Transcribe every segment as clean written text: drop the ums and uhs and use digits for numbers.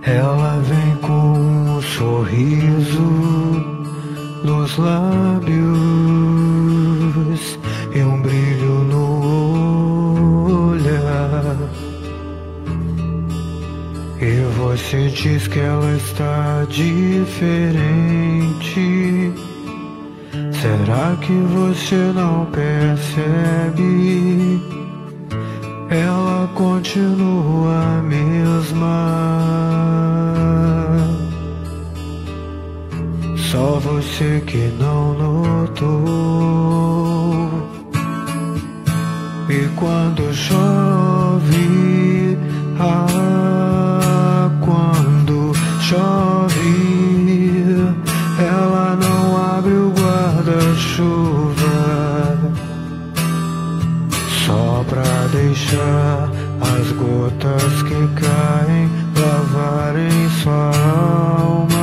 Ela vem com um sorriso nos lábios e um brilho no olhar. E você diz que ela está diferente. Será que você não percebe? Ela continua a mesma. Só você que não notou. E quando chove, quando chove, ela não abre o guarda-chuva, só pra deixar as gotas que caem lavarem sua alma.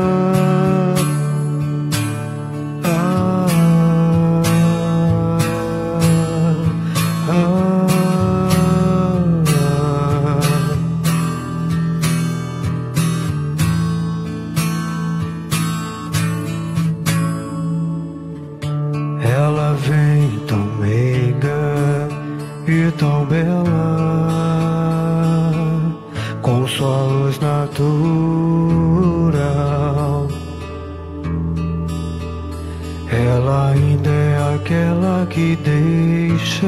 Ela vem tão meiga e tão bela, com sua luz natural. Ela ainda é aquela que deixa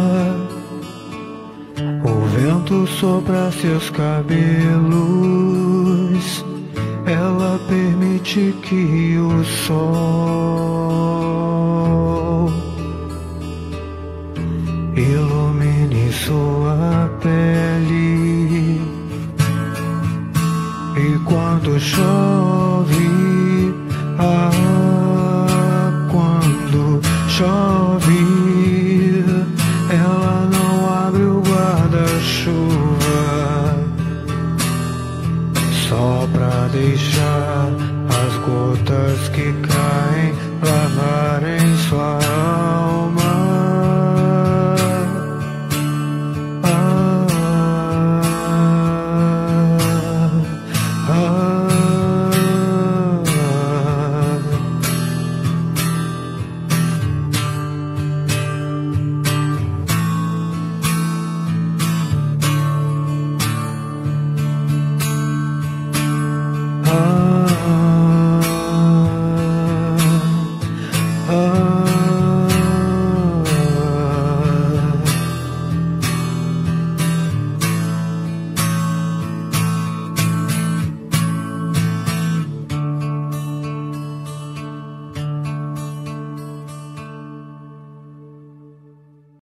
o vento soprar seus cabelos. Ela permite que o sol ilumine sua pele. E quando chove, quando chove,